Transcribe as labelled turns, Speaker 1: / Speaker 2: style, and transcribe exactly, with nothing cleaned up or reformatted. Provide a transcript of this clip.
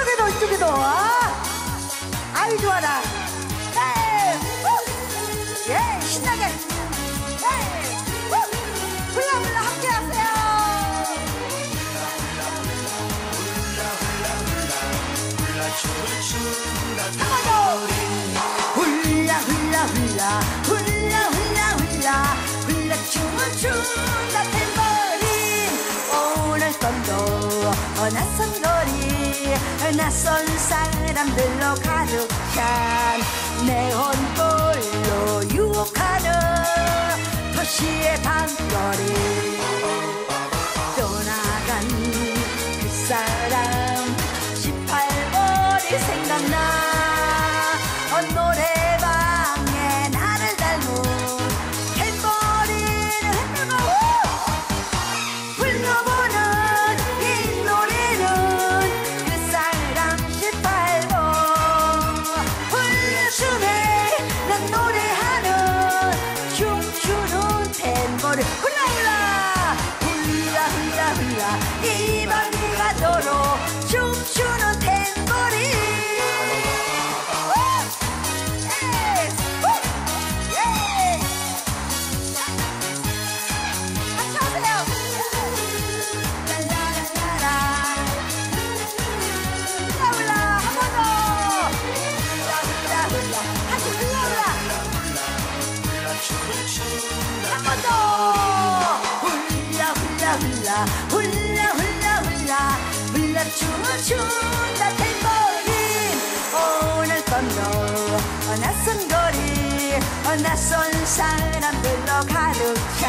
Speaker 1: 이쪽에도 이쪽에도 아, 아이 좋아라. 에이, 우! 예 신나게 에이, 우! 훌라 훌라 함께 하세요. 훌라 훌라 훌라 훌라 훌라 훌라 훌라 춤을 춘다 탬버린. 오늘 밤도 낯선 거리 낯선 사람들로 가득한 네온불로 유혹하는 도시의 밤거리. 떠나간 그 사람 십팔 번이 생각나. 어, 노래방에 나를 닮은 탬버린을 흔들고 불러보는 이 노래는 그 사람 십팔 번 훌라춤에 난 노래하는 춤추는 탬버린. 훌라훌라 훌라 훌라 훌라 이 밤이 가도록 춤추는 탬버린. 훌라 훌라 훌라 훌라 훌라 춤을 춘다 탬버린. 오늘 밤도 낯선 거리 낯선 사람들로 가득